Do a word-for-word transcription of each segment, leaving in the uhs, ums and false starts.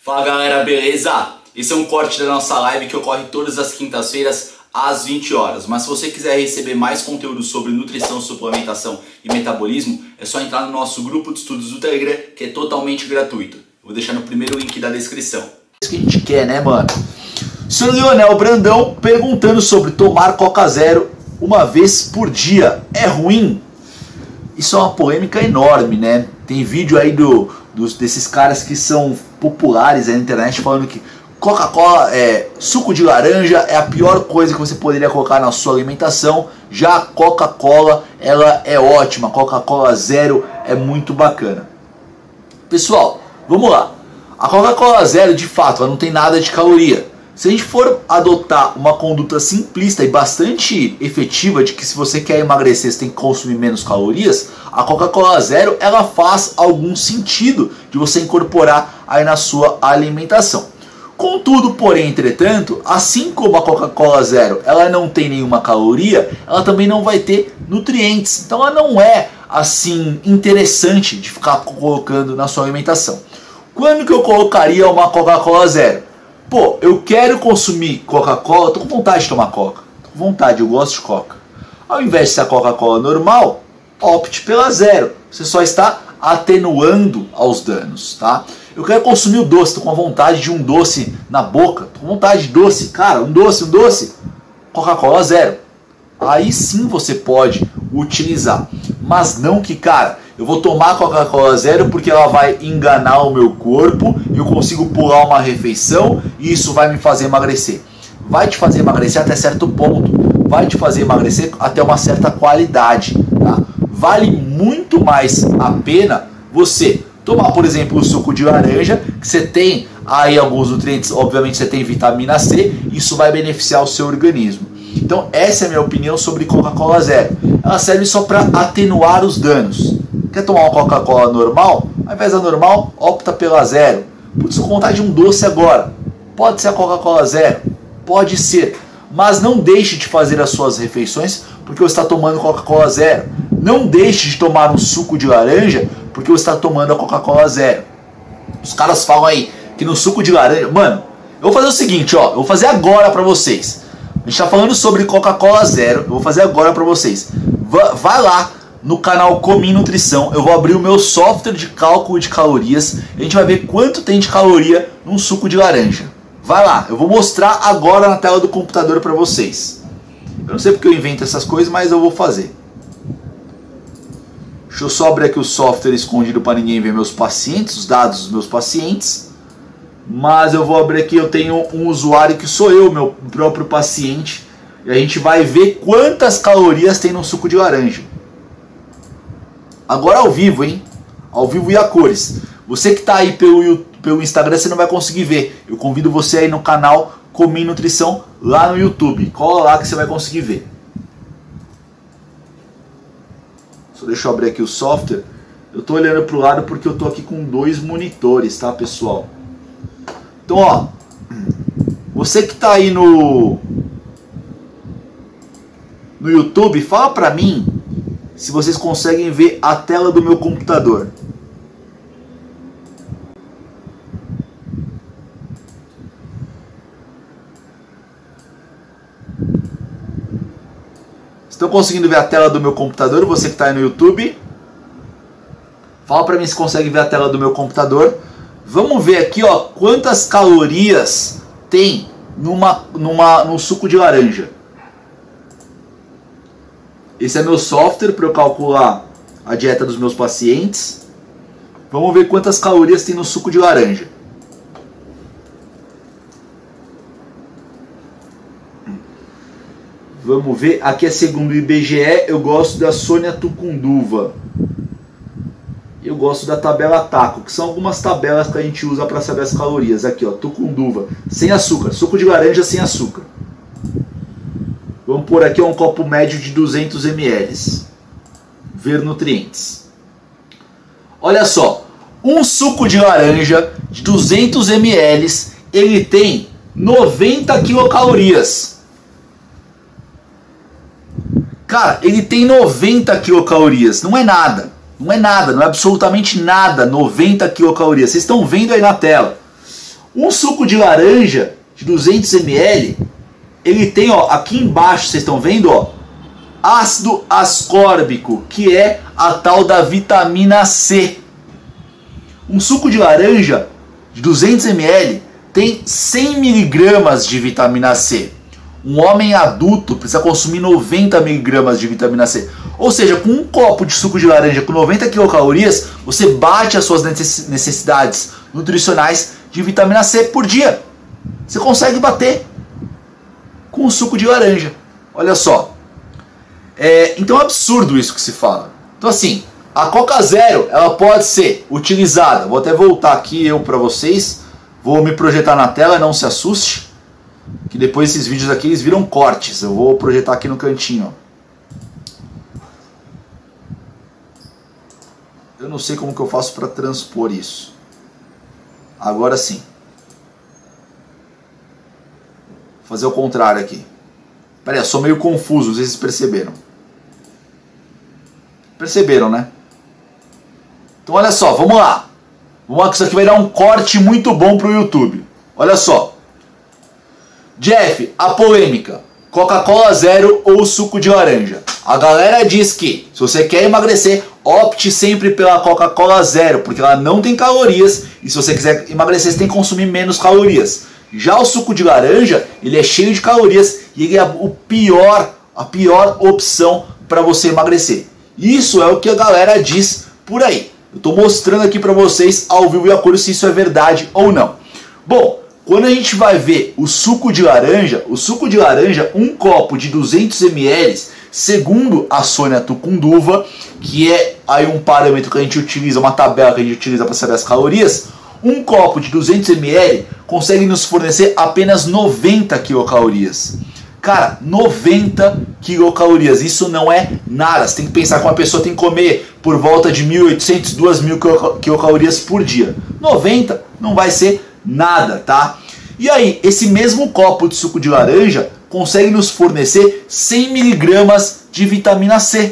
Fala galera, beleza? Esse é um corte da nossa live que ocorre todas as quintas-feiras às vinte horas. Mas se você quiser receber mais conteúdo sobre nutrição, suplementação e metabolismo, é só entrar no nosso grupo de estudos do Telegram, que é totalmente gratuito. Vou deixar no primeiro link da descrição. É isso que a gente quer, né, mano? O senhor Leonel Brandão perguntando sobre tomar Coca Zero uma vez por dia. É ruim? Isso é uma polêmica enorme, né? Tem vídeo aí do, dos, desses caras que são populares aí na internet falando que Coca-Cola, é, suco de laranja é a pior coisa que você poderia colocar na sua alimentação. Já a Coca-Cola, ela é ótima. Coca-Cola Zero é muito bacana. Pessoal, vamos lá. A Coca-Cola Zero, de fato, ela não tem nada de caloria. Se a gente for adotar uma conduta simplista e bastante efetiva de que se você quer emagrecer você tem que consumir menos calorias, a Coca-Cola Zero ela faz algum sentido de você incorporar aí na sua alimentação. Contudo, porém, entretanto, assim como a Coca-Cola Zero ela não tem nenhuma caloria, ela também não vai ter nutrientes. Então ela não é assim interessante de ficar colocando na sua alimentação. Quando que eu colocaria uma Coca-Cola Zero? Pô, eu quero consumir Coca-Cola, tô com vontade de tomar Coca. Tô com vontade, eu gosto de Coca. Ao invés de ser a Coca-Cola normal, opte pela Zero. Você só está atenuando aos danos, tá? Eu quero consumir o doce, tô com vontade de um doce na boca. Tô com vontade de doce, cara, um doce, um doce. Coca-Cola Zero. Aí sim você pode utilizar. Mas não que, cara, eu vou tomar Coca-Cola Zero porque ela vai enganar o meu corpo, eu consigo pular uma refeição e isso vai me fazer emagrecer. Vai te fazer emagrecer até certo ponto, vai te fazer emagrecer até uma certa qualidade, tá? Vale muito mais a pena você tomar, por exemplo, o suco de laranja, que você tem aí alguns nutrientes, obviamente você tem vitamina C, isso vai beneficiar o seu organismo. Então essa é a minha opinião sobre Coca-Cola Zero. Ela serve só para atenuar os danos. Quer tomar uma Coca-Cola normal? Ao invés da normal, opta pela Zero. Putz, com vontade de um doce agora. Pode ser a Coca-Cola Zero? Pode ser. Mas não deixe de fazer as suas refeições porque você está tomando Coca-Cola Zero. Não deixe de tomar um suco de laranja porque você está tomando a Coca-Cola Zero. Os caras falam aí que no suco de laranja... Mano, eu vou fazer o seguinte, ó. Eu vou fazer agora para vocês. A gente está falando sobre Coca-Cola Zero. Eu vou fazer agora para vocês. Vai lá no canal Comin Nutrição, eu vou abrir o meu software de cálculo de calorias e a gente vai ver quanto tem de caloria num suco de laranja. Vai lá, eu vou mostrar agora na tela do computador para vocês. Eu não sei porque eu invento essas coisas, mas eu vou fazer. Deixa eu só abrir aqui o software escondido para ninguém ver meus pacientes, os dados dos meus pacientes. Mas eu vou abrir aqui, eu tenho um usuário que sou eu, meu próprio paciente. E a gente vai ver quantas calorias tem no suco de laranja. Agora ao vivo, hein? Ao vivo e a cores. Você que está aí pelo, pelo Instagram, você não vai conseguir ver. Eu convido você aí no canal Comin Nutrição, lá no YouTube. Cola lá que você vai conseguir ver. Só deixa eu abrir aqui o software. Eu estou olhando para o lado porque eu estou aqui com dois monitores, tá, pessoal? Então, ó. Você que está aí no... no YouTube, fala para mim se vocês conseguem ver a tela do meu computador. Estão conseguindo ver a tela do meu computador? Você que está aí no YouTube, fala para mim se consegue ver a tela do meu computador. Vamos ver aqui, ó, quantas calorias tem numa, numa, num suco de laranja. Esse é meu software para eu calcular a dieta dos meus pacientes. Vamos ver quantas calorias tem no suco de laranja. Vamos ver. Aqui é segundo o I B G E. Eu gosto da Sônia Tucunduva. Eu gosto da tabela Taco, que são algumas tabelas que a gente usa para saber as calorias. Aqui, ó, Tucunduva. Sem açúcar. Suco de laranja sem açúcar. Vamos pôr aqui um copo médio de duzentos mililitros. Ver nutrientes. Olha só. Um suco de laranja de duzentos mililitros, ele tem noventa quilocalorias. Cara, ele tem noventa quilocalorias. Não é nada. Não é nada. Não é absolutamente nada. noventa quilocalorias. Vocês estão vendo aí na tela. Um suco de laranja de duzentos mililitros, ele tem, ó, aqui embaixo, vocês estão vendo, ó, ácido ascórbico, que é a tal da vitamina C. Um suco de laranja de duzentos mililitros tem cem miligramas de vitamina C. Um homem adulto precisa consumir noventa miligramas de vitamina C. Ou seja, com um copo de suco de laranja com noventa quilocalorias, você bate as suas necessidades nutricionais de vitamina C por dia. Você consegue bater com o suco de laranja. Olha só. É, então é absurdo isso que se fala. Então assim, a Coca Zero, ela pode ser utilizada. Vou até voltar aqui eu para vocês. Vou me projetar na tela, não se assuste. Que depois esses vídeos aqui eles viram cortes. Eu vou projetar aqui no cantinho, ó. Eu não sei como que eu faço para transpor isso. Agora sim. Vou fazer o contrário aqui. Pera aí, eu sou meio confuso, não sei se vocês perceberam. Perceberam, né? Então olha só, vamos lá. Vamos lá que isso aqui vai dar um corte muito bom para o YouTube. Olha só. Jeff, a polêmica. Coca-Cola Zero ou suco de laranja? A galera diz que, se você quer emagrecer, opte sempre pela Coca-Cola Zero, porque ela não tem calorias, e se você quiser emagrecer, você tem que consumir menos calorias. Já o suco de laranja, ele é cheio de calorias, e ele é o pior, a pior opção para você emagrecer. Isso é o que a galera diz por aí. Eu estou mostrando aqui para vocês, ao vivo e a cores, se isso é verdade ou não. Bom, quando a gente vai ver o suco de laranja, o suco de laranja, um copo de duzentos mililitros, segundo a Sônia Tucunduva, que é aí um parâmetro que a gente utiliza, uma tabela que a gente utiliza para saber as calorias, um copo de duzentos mililitros consegue nos fornecer apenas noventa quilocalorias. Cara, noventa quilocalorias, isso não é nada. Você tem que pensar que uma pessoa tem que comer por volta de mil e oitocentas, duas mil quilocalorias por dia. noventa não vai ser nada, tá? E aí, esse mesmo copo de suco de laranja consegue nos fornecer cem miligramas de vitamina C.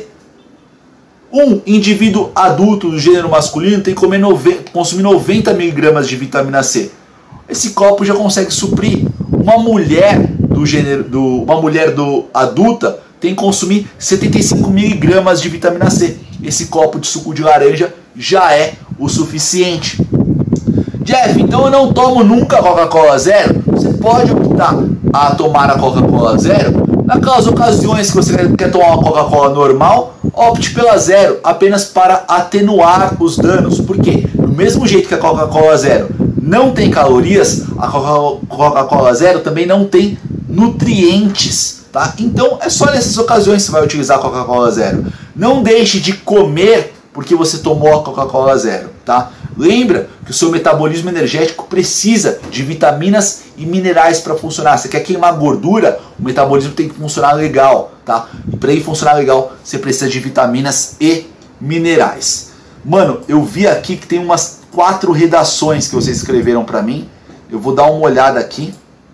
Um indivíduo adulto do gênero masculino tem que comer noventa, consumir noventa miligramas de vitamina C. Esse copo já consegue suprir. Uma mulher do gênero, do, uma mulher do adulta tem que consumir setenta e cinco miligramas de vitamina C. Esse copo de suco de laranja já é o suficiente. Jeff, então eu não tomo nunca Coca-Cola Zero? Você pode optar a tomar a Coca-Cola Zero. Naquelas ocasiões que você quer tomar uma Coca-Cola normal, opte pela Zero, apenas para atenuar os danos. Por quê? Do mesmo jeito que a Coca-Cola Zero não tem calorias, a Coca-Cola Zero também não tem nutrientes, tá? Então é só nessas ocasiões que você vai utilizar a Coca-Cola Zero. Não deixe de comer porque você tomou a Coca-Cola Zero, tá? Lembra que o seu metabolismo energético precisa de vitaminas e minerais para funcionar. Você quer queimar gordura, o metabolismo tem que funcionar legal, tá? E para ele funcionar legal, você precisa de vitaminas e minerais. Mano, eu vi aqui que tem umas quatro redações que vocês escreveram para mim. Eu vou dar uma olhada aqui.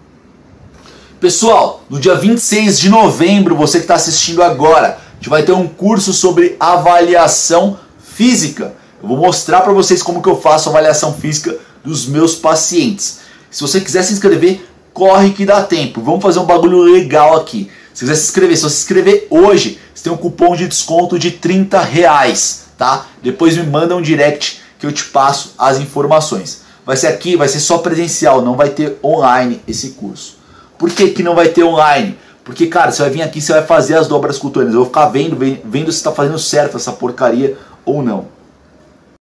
Pessoal, no dia vinte e seis de novembro, você que está assistindo agora, a gente vai ter um curso sobre avaliação física. Eu vou mostrar para vocês como que eu faço a avaliação física dos meus pacientes. Se você quiser se inscrever, corre que dá tempo. Vamos fazer um bagulho legal aqui. Se quiser se inscrever, se você se inscrever hoje, você tem um cupom de desconto de trinta reais, tá? Depois me manda um direct que eu te passo as informações. Vai ser aqui, vai ser só presencial, não vai ter online esse curso. Por que que não vai ter online? Porque, cara, você vai vir aqui, você vai fazer as dobras cutâneas. Eu vou ficar vendo, vendo se está fazendo certo essa porcaria ou não.